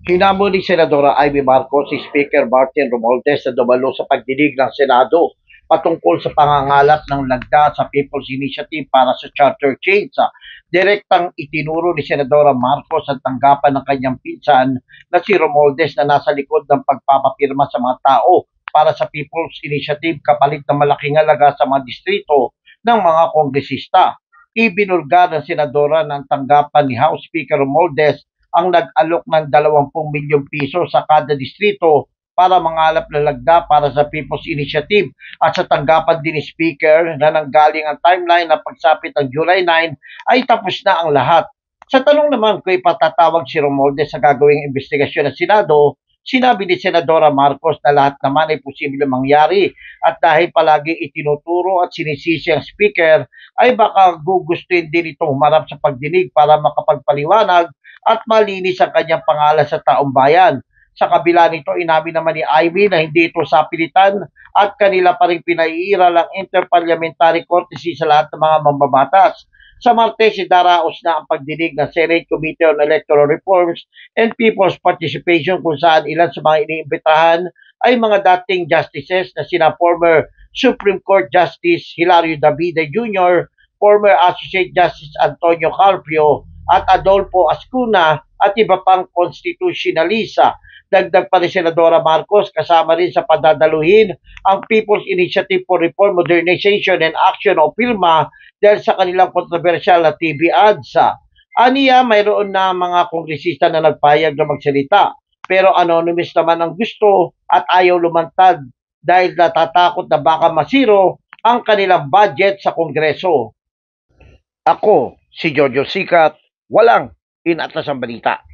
Hinamon ni Senadora Amy Marcos si Speaker Martin Romualdez na dumalo sa pagdinig ng Senado patungkol sa pangangalap ng lagda sa People's Initiative para sa charter change. Direktang itinuro ni Senadora Marcos ang tanggapan ng kanyang pinsan na si Romualdez na nasa likod ng pagpapapirma sa mga tao para sa People's Initiative kapalit ng malaking halaga sa mga distrito ng mga kongresista. Ibinulgar ng Senadora ng tanggapan ni House Speaker Romualdez ang nag-alok ng 20 milyong piso sa kada distrito para mangalap ng lagda para sa People's Initiative at sa tanggapan din ni Speaker na nanggaling ang timeline na pagsapit ng July 9 ay tapos na ang lahat. Sa tanong naman kung ipatatawag si Romualdez sa gagawing investigasyon ng Senado, sinabi ni Senadora Marcos na lahat naman ay posibleng mangyari at dahil palagi itinuturo at sinisisi ang Speaker ay baka gugustuhin din itong humarap sa pagdinig para makapagpaliwanag at malinis ang kanyang pangalan sa taong bayan. Sa kabila nito, inamin naman ni Ivy na hindi ito sapilitan at kanila pa rin pinaiiral ang interparliamentary courtesy sa lahat ng mga mambabatas. Sa Martes, idaraos na ang pagdinig ng Senate Committee on Electoral Reforms and People's Participation kung saan ilan sa mga iniimbitahan ay mga dating justices na sina former Supreme Court Justice Hilario Davide Jr., former Associate Justice Antonio Carpio, at Adolfo Ascuna at iba pang konstitusyonalista. Dagdag pa ni Senadora Marcos, kasama rin sa padadaluhin ang People's Initiative for Reform, Modernization and Action o PILMA dahil sa kanilang kontrobersyal na TV ads. Aniya, mayroon na mga kongresista na nagpayag na magsalita pero anonymous naman ang gusto at ayaw lumantad dahil natatakot na baka masiro ang kanilang budget sa Kongreso. Ako, si Jojo Sikat, walang inatlas ang balita.